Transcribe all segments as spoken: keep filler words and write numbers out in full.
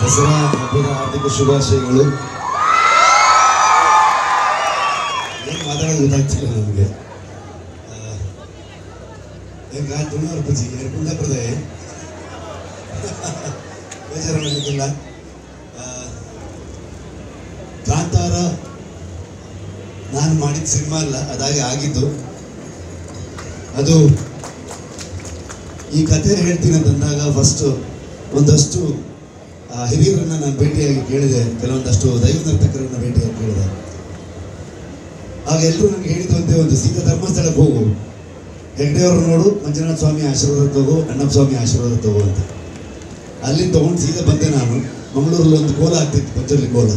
ದಸರಾ ಹಬ್ಬದ ಹಾರ್ದಿಕ ಶುಭಾಶಯಗಳು. ಏನು ಮಾತಾಡೋದು ಗೊತ್ತಾಗ್ತಿಲ್ಲ ನಮಗೆ. ಈಗ ತುಣಾರ್ಪಜಿ ಕುಂದಾಪುರದೇ ಬೇಜಾರು ಮಾಡಲಿಕ್ಕಿಲ್ಲ. ಕಾಂತಾರ ನಾನು ಮಾಡಿದ ಸಿನಿಮಾ ಅಲ್ಲ, ಅದಾಗೆ ಆಗಿದ್ದು. ಅದು ಈ ಕಥೆ ಹೇಳ್ತೀನಿ ಅಂತಂದಾಗ ಫಸ್ಟ್ ಒಂದಷ್ಟು ಹಿರಿಯರನ್ನ ನಾನು ಭೇಟಿಯಾಗಿ ಕೇಳಿದೆ, ಕೆಲವೊಂದಷ್ಟು ದೈವ ನರ್ತಕರನ್ನ ಭೇಟಿಯಾಗಿ ಕೇಳಿದೆ. ಆಗ ಎಲ್ಲರೂ ನನಗೆ ಹೇಳಿದಂತೆ ಒಂದು ಸೀದಾ ಧರ್ಮಸ್ಥಳಕ್ಕೆ ಹೋಗು, ಹೆಗ್ಡೆಯವರು ನೋಡು, ಮಂಜುನಾಥ ಸ್ವಾಮಿ ಆಶೀರ್ವಾದ ತಗೋ, ಅಣ್ಣಪ್ಪ ಸ್ವಾಮಿ ಆಶೀರ್ವಾದ ತಗೋ ಅಂತ. ಅಲ್ಲಿ ತೊಗೊಂಡು ಸೀದಾ ಬಂದೆ ನಾನು. ಮಂಗಳೂರಲ್ಲಿ ಒಂದು ಕೋಲ ಆಗ್ತಿತ್ತು, ಪಂಚರ್ಲಿ ಕೋಲ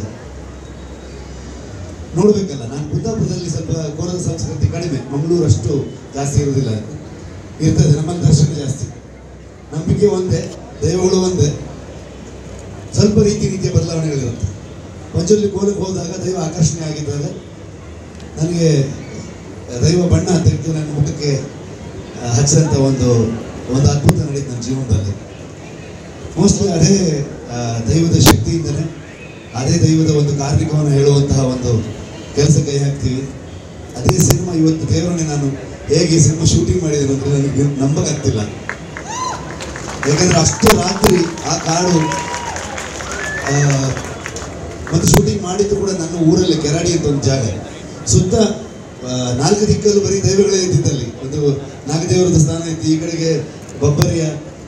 ನೋಡ್ಬೇಕಲ್ಲ. ನಾನು ಕುಂದಾಪುರದಲ್ಲಿ ಸ್ವಲ್ಪ ಕೋಲದ ಸಂಸ್ಕೃತಿ ಕಡಿಮೆ, ಮಂಗಳೂರು ಅಷ್ಟು ಜಾಸ್ತಿ ಇರೋದಿಲ್ಲ. ಇರ್ತದೆ ನಮ್ಮಲ್ಲಿ ದರ್ಶನ ಜಾಸ್ತಿ, ನಂಬಿಕೆ ಒಂದೇ, ದೈವಗಳು ಒಂದೇ, ಸ್ವಲ್ಪ ರೀತಿ ರೀತಿಯ ಬದಲಾವಣೆಗಳಿರುತ್ತೆ. ಪಂಚರ್ಲಿ ಕೋಲಕ್ಕೆ ಹೋದಾಗ ದೈವ ಆಕರ್ಷಣೆ ಆಗಿದ್ದಾಗ ನನಗೆ ದೈವ ಬಣ್ಣ ತೆಗೆದು ನನ್ನ ಮುಖಕ್ಕೆ ಹಚ್ಚಿದಂಥ ಒಂದು ಒಂದು ಅದ್ಭುತ ನಡೀತು ನನ್ನ ಜೀವನದಲ್ಲಿ. ಮೋಸ್ಟ್ಲಿ ಅದೇ ದೈವದ ಶಕ್ತಿಯಿಂದಲೇ, ಅದೇ ದೈವದ ಒಂದು ಕಾರ್ಯಕ್ರಮವನ್ನು ಹೇಳುವಂತಹ ಒಂದು ಕೆಲಸ ಕೈ ಹಾಕ್ತೀವಿ. ಅದೇ ಸಿನಿಮಾ ಇವತ್ತು ದೇವರನ್ನೇ ನಾನು ಹೇಗೆ ಈ ಸಿನಿಮಾ ಶೂಟಿಂಗ್ ಮಾಡಿದ್ದೀನಿ ಅಂದರೆ ನನಗೆ ನಂಬಕ್ಕಾಗ್ತಿಲ್ಲ. ಯಾಕಂದರೆ ಅಷ್ಟು ರಾತ್ರಿ ಆ ಕಾಡು ಮತ್ತು ಶೂಟಿಂಗ್ ಮಾಡಿದ್ದು ಕೂಡ ನನ್ನ ಊರಲ್ಲಿ ಕೆರಾಡಿ ಅಂತ ಒಂದು ಜಾಗ. ಸುತ್ತ ನಾಲ್ಕು ದಿಕ್ಕಲ್ಲೂ ಬರೀ ದೈವಗಳೇ ಇದ್ದಿದ್ದಲ್ಲಿ. ಒಂದು ನಾಗದೇವರದ ಸ್ಥಾನ ಇತ್ತು, ಈ ಕಡೆಗೆ ಬಬ್ಬರಿಯ.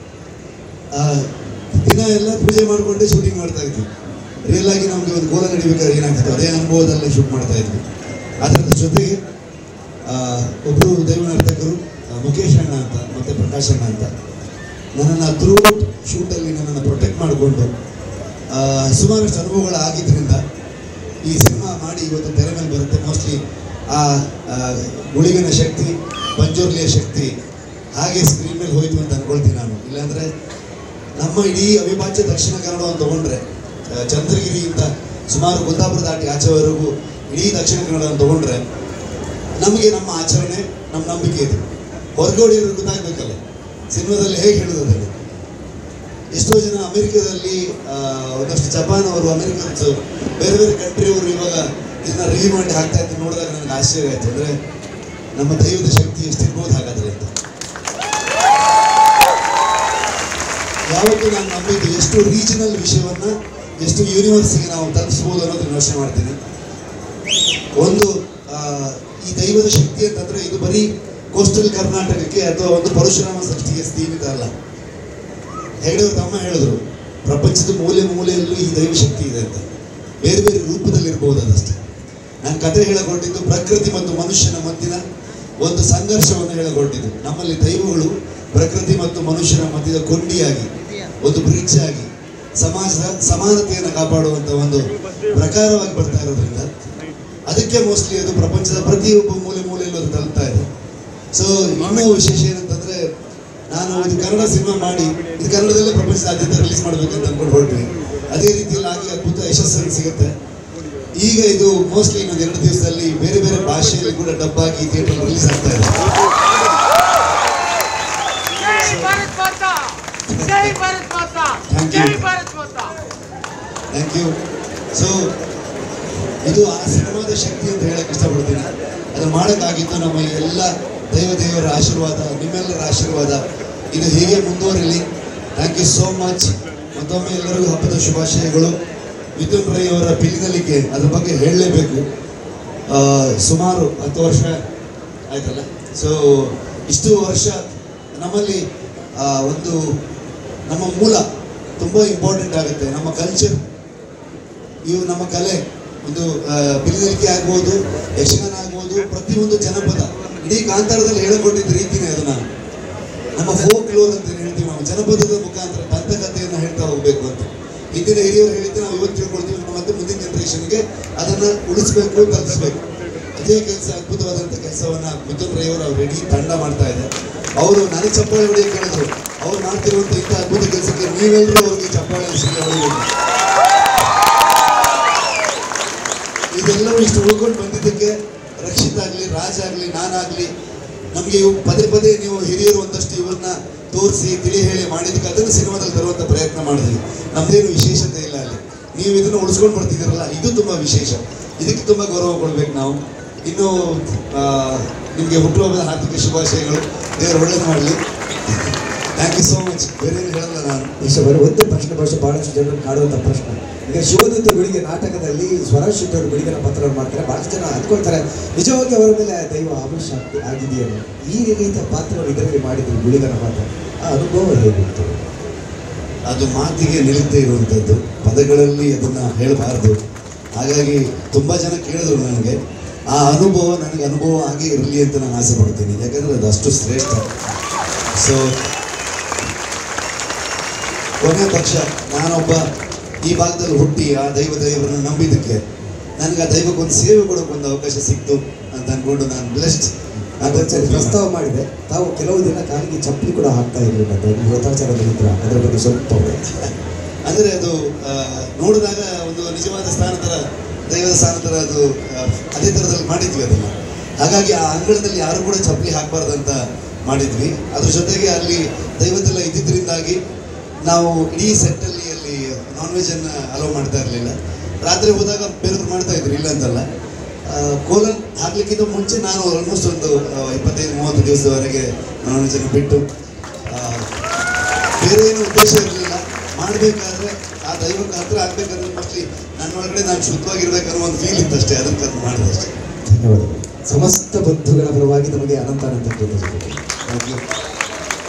ದಿನ ಎಲ್ಲ ಪೂಜೆ ಮಾಡಿಕೊಂಡೇ ಶೂಟಿಂಗ್ ಮಾಡ್ತಾ ಇದ್ವಿ. ರಿಯಲ್ ಆಗಿ ನಮಗೆ ಒಂದು ಕೋಲ ನಡಿಬೇಕಾದ್ರೆ ಏನಾಗ್ತಿತ್ತು ಅದೇ ಅನುಭವದಲ್ಲೇ ಶೂಟ್ ಮಾಡ್ತಾ ಇದ್ವಿ. ಅದರ ಜೊತೆಗೆ ಒಬ್ಬರು ದೈವ ನರ್ತಕರು ಮುಖೇಶ್ ಅಣ್ಣ ಅಂತ ಮತ್ತು ಪ್ರಕಾಶ್ ಅಣ್ಣ ಅಂತ ನನ್ನನ್ನು ಥ್ರೂಔಟ್ ಶೂಟಲ್ಲಿ ನನ್ನನ್ನು ಪ್ರೊಟೆಕ್ಟ್ ಮಾಡಿಕೊಂಡು ಸುಮಾರಷ್ಟು ಅನುಭವಗಳು ಆಗಿದ್ದರಿಂದ ಈ ಸಿನಿಮಾ ಮಾಡಿ ಇವತ್ತು ತೆರೆ ಮೇಲೆ ಬರುತ್ತೆ. ಮೋಸ್ಟ್ಲಿ ಆ ಗುಳಿಗನ ಶಕ್ತಿ, ಪಂಜೋರ್ಲಿಯ ಶಕ್ತಿ ಹಾಗೆ ಸ್ಕ್ರೀನ್ ಮೇಲೆ ಹೋಯ್ತು ಅಂತ ಅನ್ಕೊಳ್ತೀನಿ ನಾನು. ಇಲ್ಲಾಂದರೆ ನಮ್ಮ ಇಡೀ ಅವಿಭಾಜ್ಯ ದಕ್ಷಿಣ ಕನ್ನಡವನ್ನು ತೊಗೊಂಡ್ರೆ, ಚಂದ್ರಗಿರಿಯಿಂದ ಸುಮಾರು ಕುಂದಾಪುರ ದಾಟಿ ಆಚೆವರೆಗೂ ಇಡೀ ದಕ್ಷಿಣ ಕನ್ನಡವನ್ನು ತೊಗೊಂಡ್ರೆ ನಮಗೆ ನಮ್ಮ ಆಚರಣೆ, ನಮ್ಮ ನಂಬಿಕೆ ಇದೆ. ಹೊರಗಡೆಯವರು ಗೊತ್ತಾಗಬೇಕಲ್ಲ ಸಿನಿಮಾದಲ್ಲಿ ಹೇಗೆ ಹೇಳೋದು ಅದನ್ನು. ಎಷ್ಟೋ ಜನ ಅಮೆರಿಕದಲ್ಲಿ, ಒಂದಷ್ಟು ಜಪಾನ್ ಅವರು, ಅಮೆರಿಕನ್ಸು, ಬೇರೆ ಬೇರೆ ಕಂಟ್ರಿಯವರು ಇವಾಗ ಇದನ್ನ ರಿಲೀವ್ ಮಾಡಿ ಹಾಕ್ತಾ ಇದ್ದು ನೋಡಿದಾಗ ನನಗೆ ಆಶ್ಚರ್ಯ ಆಯಿತು. ಅಂದರೆ ನಮ್ಮ ದೈವದ ಶಕ್ತಿ ಎಷ್ಟಿರ್ಬೋದು ಹಾಗಾದರೆ ಅಂತ. ಯಾವತ್ತೂ ನಾನು ನಂಬಿದ್ದು ಎಷ್ಟು ರೀಜನಲ್ ವಿಷಯವನ್ನು ಎಷ್ಟು ಯೂನಿವರ್ಸಿಗೆ ನಾವು ತಲುಪಿಸ್ಬೋದು ಅನ್ನೋದನ್ನ ಯೋಚನೆ ಮಾಡ್ತೀನಿ. ಒಂದು ಈ ದೈವದ ಶಕ್ತಿ ಅಂತಂದರೆ ಇದು ಬರೀ ಕೋಸ್ಟಲ್ ಕರ್ನಾಟಕಕ್ಕೆ ಅಥವಾ ಒಂದು ಪರಶುರಾಮ ಸೃಷ್ಟಿಗೆ ಸೀಮಿತ ಅಲ್ಲ. ಹೆಗ್ಡೆಯವರು ತಮ್ಮ ಹೇಳಿದ್ರು, ಪ್ರಪಂಚದ ಮೂಲೆ ಮೂಲೆಯಲ್ಲೂ ಈ ದೈವ ಶಕ್ತಿ ಇದೆ ಅಂತ. ಬೇರೆ ಬೇರೆ ರೂಪದಲ್ಲಿ ಇರ್ಬೋದು ಅದಷ್ಟೇ. ನಾನು ಕತೆ ಹೇಳಗೊಂಡಿದ್ದು ಪ್ರಕೃತಿ ಮತ್ತು ಮನುಷ್ಯನ ಮಧ್ಯದ ಒಂದು ಸಂಘರ್ಷವನ್ನು ಹೇಳಗೊಂಡಿದ್ದು. ನಮ್ಮಲ್ಲಿ ದೈವಗಳು ಪ್ರಕೃತಿ ಮತ್ತು ಮನುಷ್ಯನ ಮಧ್ಯದ ಕೊಂಡಿಯಾಗಿ, ಒಂದು ಬ್ರಿಡ್ಜ್ ಆಗಿ, ಸಮಾಜದ ಸಮಾನತೆಯನ್ನು ಕಾಪಾಡುವಂಥ ಒಂದು ಪ್ರಕಾರವಾಗಿ ಬರ್ತಾ ಇರೋದ್ರಿಂದ ಅದಕ್ಕೆ ಮೋಸ್ಟ್ಲಿ ಅದು ಪ್ರಪಂಚದ ಪ್ರತಿಯೊಬ್ಬ ಮೂಲೆ ಮೂಲೆಯಲ್ಲೂ ಅದು ತಲುಪ್ತಾ ಇದೆ. ಸೊ ಇನ್ನೂ ವಿಶೇಷ ಏನಂತಂದರೆ, ನಾನು ಇದು ಕನ್ನಡ ಸಿನಿಮಾ ಮಾಡಿ ಇದು ಕನ್ನಡದಲ್ಲೇ ಪ್ರಪಂಚದಾದ್ಯಂತ ರಿಲೀಸ್ ಮಾಡಬೇಕಂತ ಅಂದ್ಕೊಂಡು ಹೊರಟ್ವಿ. ಅದೇ ರೀತಿಯಲ್ಲಿ ಆಗಿ ಅದ್ಭುತ ಯಶಸ್ಸನ್ನು ಸಿಗುತ್ತೆ. ಈಗ ಇದು ಮೋಸ್ಟ್ಲಿ ಇನ್ನೊಂದು ಎರಡು ದಿವಸದಲ್ಲಿ ಬೇರೆ ಬೇರೆ ಭಾಷೆಯಲ್ಲಿ ಕೂಡ ಡಬ್ ಆಗಿ ಥಿಯೇಟರ್ ರಿಲೀಸ್ ಆಗ್ತಾ ಇದೆ. Thank you. ಸೊ ಇದು ಆ ಸಿನಿಮಾದ ಶಕ್ತಿ ಅಂತ ಹೇಳಕ್ಕೆ ಇಷ್ಟಪಡ್ತೀನಿ. ಅದು ಮಾಡೋಕ್ಕಾಗಿತ್ತು ನಮ್ಮ ಎಲ್ಲ ದೈವ ದೇವರ ಆಶೀರ್ವಾದ, ನಿಮ್ಮೆಲ್ಲರ ಆಶೀರ್ವಾದ. ಇದು ಹೀಗೆ ಮುಂದುವರಿಲಿ. Thank you so much. ಮತ್ತೊಮ್ಮೆ ಎಲ್ಲರಿಗೂ ಹಬ್ಬದ ಶುಭಾಶಯಗಳು. ಮಿಥುನ್ ರೈ ಅವರ ಪಿಲಿನಲಿಕೆ ಅದ್ರ ಬಗ್ಗೆ ಹೇಳಲೇಬೇಕು. ಸುಮಾರು ಹತ್ತು ವರ್ಷ ಆಯ್ತಲ್ಲ. ಸೊ ಇಷ್ಟು ವರ್ಷ ನಮ್ಮಲ್ಲಿ ಒಂದು ನಮ್ಮ ಮೂಲ ತುಂಬ ಇಂಪಾರ್ಟೆಂಟ್ ಆಗುತ್ತೆ. ನಮ್ಮ ಕಲ್ಚರ್, ಇವು ನಮ್ಮ ಕಲೆ, ಒಂದು ಪಿಲಿನಲಿಕೆ ಆಗ್ಬೋದು, ಯಕ್ಷಗಾನ ಆಗ್ಬೋದು, ಪ್ರತಿಯೊಂದು ಜನಪದ ಇಡೀ ಕಾಂತಾರದಲ್ಲಿ ಹೇಳಿಕೊಂಡಿದ್ದ ರೀತಿನೇ ಅದು. ನಾನು ನಮ್ಮ ಫೋಕ್ ಲೋರ್ ಅಂತ ಹೇಳ್ತೀವಿ ನಾವು, ಜನಪದದ ಮುಖಾಂತರ ದಂತಕಥೆಯನ್ನು ಹೇಳ್ತಾ ಹೋಗಬೇಕು ಅಂತ ಹಿಂದಿನ ಹಿರಿಯರು ಹೇಳಿದ್ದು ನಾವು ಇವತ್ತು ತಿಳ್ಕೊಳ್ತೀವಿ. ಮತ್ತೆ ಮುಂದಿನ ಜನರೇಷನ್ಗೆ ಅದನ್ನು ಉಳಿಸ್ಬೇಕು, ತಲುಪಿಸ್ಬೇಕು. ಅದೇ ಕೆಲಸ, ಅದ್ಭುತವಾದಂಥ ಕೆಲಸವನ್ನು ಮಿಥುನ್ ರೈ ಅವರು ಅವ್ರು ಇಡೀ ತಂಡ ಮಾಡ್ತಾ ಇದೆ. ಅವರು ನನಗೆ ಚಪ್ಪಾಳೆ ಹೊಡೆಯೋಕೆ ಕೇಳಿದ್ರು. ಅವ್ರು ಮಾಡ್ತಿರುವಂಥ ಇಂಥ ಅದ್ಭುತ ಕೆಲಸಕ್ಕೆ ನೀವೆಲ್ಲರೂ ಅವ್ರಿಗೆ ಚಪ್ಪಾಳೆ ಹೊಡೆಯಬೇಕು. ಇದೆಲ್ಲವೂ ಇಷ್ಟು ಉಳ್ಕೊಂಡು ಬಂದಿದ್ದಕ್ಕೆ ರಕ್ಷಿತ್ ಆಗಲಿ, ರಾಜ್ ಆಗಲಿ, ನಾನಾಗಲಿ, ನಮಗೆ ಇವು ಪದೇ ಪದೇ ನೀವು ಹಿರಿಯರು ಒಂದಷ್ಟು ಇವ್ರನ್ನ ತೋರಿಸಿ ತಿಳಿ ಹೇಳಿ ಮಾಡಿದ್ದಕ್ಕೆ ಅದನ್ನು ಸಿನಿಮಾದಲ್ಲಿ ತರುವಂಥ ಪ್ರಯತ್ನ ಮಾಡಿದ್ವಿ. ನಮ್ಮದೇನು ವಿಶೇಷತೆ ಇಲ್ಲ ಅಲ್ಲಿ. ನೀವು ಇದನ್ನು ಉಳಿಸ್ಕೊಂಡು ಬರ್ತಿದ್ದೀರಲ್ಲ, ಇದು ತುಂಬ ವಿಶೇಷ. ಇದಕ್ಕೆ ತುಂಬ ಗೌರವ ಕೊಡ್ಬೇಕು ನಾವು. ಇನ್ನು ನಿಮಗೆ ಹುಟ್ಟುಹಬ್ಬದ ಹಾರ್ದಿಕ ಶುಭಾಶಯಗಳು. ದೇವರು ಒಳ್ಳೇದು ಮಾಡಲಿ. Thank you so much. ಬೇರೆ ಏನು ಹೇಳಲ್ಲ ನಾನು. ಈಗ ಬರೋ ಒಂದು ಪ್ರಶ್ನೆ ಭಾಷೆ ಬಹಳಷ್ಟು ಜನರನ್ನು ಕಾಡುವಂಥ ಪ್ರಶ್ನೆ. ಈಗ ಶಿವದತ್ತ ಗುಳಿಗೆ ನಾಟಕದಲ್ಲಿ ಸ್ವರಾಜ್ ಶೆಟ್ಟಿ ಅವರು ಗುಳಿಗನ ಪತ್ರ ಮಾಡ್ತಾರೆ. ಬಹಳಷ್ಟು ಜನ ಅಂದ್ಕೊಳ್ತಾರೆ ನಿಜವಾಗಿ ಅವರ ಮೇಲೆ ದೈವ ಆಮಿಷ ಆಗಿದೆಯೇನೋ. ಈ ರೀತಿಯ ಪಾತ್ರವನ್ನು ಇದರಲ್ಲಿ ಮಾಡಿದ್ರು ಗುಳಿಗನ ಪಾತ್ರ. ಆ ಅನುಭವ ಹೇಗಿತ್ತು? ಅದು ಮಾತಿಗೆ ನಿಲ್ಲದೇ ಇರುವಂಥದ್ದು, ಪದಗಳಲ್ಲಿ ಅದನ್ನು ಹೇಳಬಾರ್ದು. ಹಾಗಾಗಿ ತುಂಬ ಜನ ಕೇಳಿದ್ರು ನನಗೆ. ಆ ಅನುಭವ ನನಗೆ ಅನುಭವ ಆಗೇ ಇರಲಿ ಅಂತ ನಾನು ಆಸೆ ಪಡ್ತೀನಿ. ಯಾಕಂದರೆ ಅದು ಅಷ್ಟು ಶ್ರೇಷ್ಠ. ಸೊ ಕೊನೆ ಪಕ್ಷ ನಾನೊಬ್ಬ ಈ ಭಾಗದಲ್ಲಿ ಹುಟ್ಟಿ ಆ ದೈವ ದೈವರನ್ನು ನಂಬಿದ್ದಕ್ಕೆ ನನಗೆ ಆ ದೈವಕ್ಕೊಂದು ಸೇವೆ ಕೊಡೋಕ್ಕೊಂದು ಅವಕಾಶ ಸಿಕ್ತು ಅಂತ ಅಂದ್ಕೊಂಡು ನಾನು ಬ್ಲೆಸ್ಡ್. ಅದೊಂದ್ಸರಿ ಪ್ರಸ್ತಾವ ಮಾಡಿದೆ. ತಾವು ಕೆಲವು ದಿನ ಕಾಲಿಗೆ ಚಪ್ಪಲಿ ಕೂಡ ಹಾಕ್ತಾ ಇರಲಿಲ್ಲ ಅಂತ ವ್ರತಾಚಾರದಲ್ಲಿದ್ದ, ಅದರ ಬಗ್ಗೆ ಸ್ವಲ್ಪ ಅಂದರೆ ಅದು ನೋಡಿದಾಗ ಒಂದು ನಿಜವಾದ ಸ್ಥಾನ ಥರ, ದೈವದ ಸ್ಥಾನ ಥರ ಅದು ಅದೇ ಥರದಲ್ಲಿ ಮಾಡಿದ್ವಿ ಅದನ್ನು. ಹಾಗಾಗಿ ಆ ಅಂಗಳದಲ್ಲಿ ಯಾರು ಕೂಡ ಚಪ್ಪಲಿ ಹಾಕಬಾರ್ದಂತ ಮಾಡಿದ್ವಿ. ಅದ್ರ ಜೊತೆಗೆ ಅಲ್ಲಿ ದೈವದೆಲ್ಲ ಇದ್ದಿದ್ದರಿಂದಾಗಿ ನಾವು ಇಡೀ ಸೆಟ್ಟಲ್ಲಿ ಅಲ್ಲಿ ನಾನ್ ವೆಜ್ಜನ್ನು ಅಲೋ ಮಾಡ್ತಾ ಇರಲಿಲ್ಲ. ರಾತ್ರಿ ಹೋದಾಗ ಬೇರೆಯವ್ರು ಮಾಡ್ತಾ ಇದ್ರು, ಇಲ್ಲ ಅಂತಲ್ಲ. ಕೋಲನ್ ಹಾಕ್ಲಿಕ್ಕಿಂತ ಮುಂಚೆ ನಾನು ಆಲ್ಮೋಸ್ಟ್ ಒಂದು ಇಪ್ಪತ್ತೈದು ಮೂವತ್ತು ದಿವಸದವರೆಗೆ ನಾನ್ ವೆಜ್ಜನ್ನು ಬಿಟ್ಟು, ಬೇರೆ ಏನು ಉದ್ದೇಶ ಇರಲಿಲ್ಲ. ಮಾಡಬೇಕಾದ್ರೆ ಆ ದೈವಕ್ಕೆ ಹತ್ರ ಆಗ್ಬೇಕಂದ್ರೆ ಮೋಸ್ಟ್ಲಿ ನನ್ನೊಳಗಡೆ ನಾನು ಶುದ್ಧವಾಗಿರ್ಬೇಕನ್ನೋ ಒಂದು ಫೀಲ್ ಇತ್ತು ಅಷ್ಟೇ. ಅದಕ್ಕೆ ಅದು ಮಾಡಿದೆ ಅಷ್ಟೇ. ಧನ್ಯವಾದಗಳು. ಸಮಸ್ತ ಬಂಧುಗಳ ಪರವಾಗಿ ನಮಗೆ ಅನಂತ ಅನಂತ ಕೃತಜ್ಞತೆ. Thank you.